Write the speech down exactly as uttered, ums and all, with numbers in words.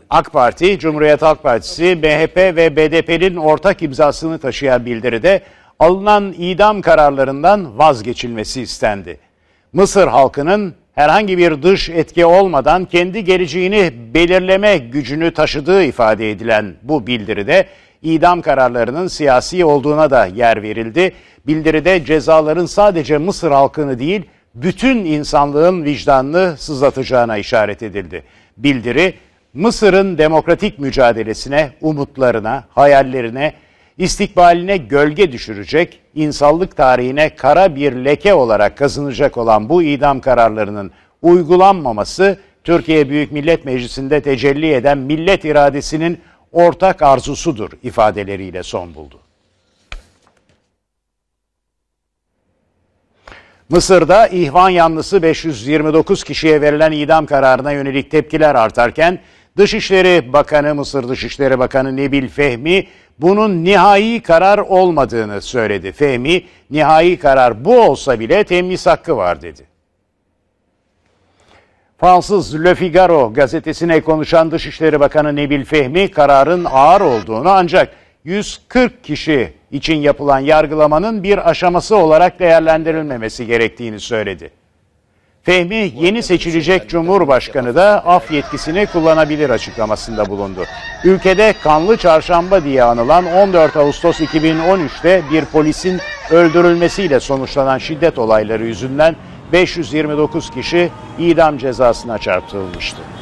AK Parti, Cumhuriyet Halk Partisi, M H P ve B D P'nin ortak imzasını taşıyan bildiride alınan idam kararlarından vazgeçilmesi istendi. Mısır halkının herhangi bir dış etki olmadan kendi geleceğini belirleme gücünü taşıdığı ifade edilen bu bildiride idam kararlarının siyasi olduğuna da yer verildi. Bildiride cezaların sadece Mısır halkını değil, bütün insanlığın vicdanını sızlatacağına işaret edildi. Bildiri, Mısır'ın demokratik mücadelesine, umutlarına, hayallerine, istikbaline gölge düşürecek, insanlık tarihine kara bir leke olarak kazınacak olan bu idam kararlarının uygulanmaması, Türkiye Büyük Millet Meclisi'nde tecelli eden millet iradesinin ortak arzusudur ifadeleriyle son buldu. Mısır'da ihvan yanlısı beş yüz yirmi dokuz kişiye verilen idam kararına yönelik tepkiler artarken, Dışişleri Bakanı, Mısır Dışişleri Bakanı Nebil Fehmi, bunun nihai karar olmadığını söyledi. Fehmi, nihai karar bu olsa bile temyiz hakkı var dedi. Fransız Le Figaro gazetesine konuşan Dışişleri Bakanı Nebil Fehmi, kararın ağır olduğunu ancak yüz kırk kişi için yapılan yargılamanın bir aşaması olarak değerlendirilmemesi gerektiğini söyledi. Fehmi, yeni seçilecek Cumhurbaşkanı da af yetkisini kullanabilir açıklamasında bulundu. Ülkede kanlı çarşamba diye anılan on dört Ağustos iki bin on üç'te bir polisin öldürülmesiyle sonuçlanan şiddet olayları yüzünden beş yüz yirmi dokuz kişi idam cezasına çarptırılmıştı.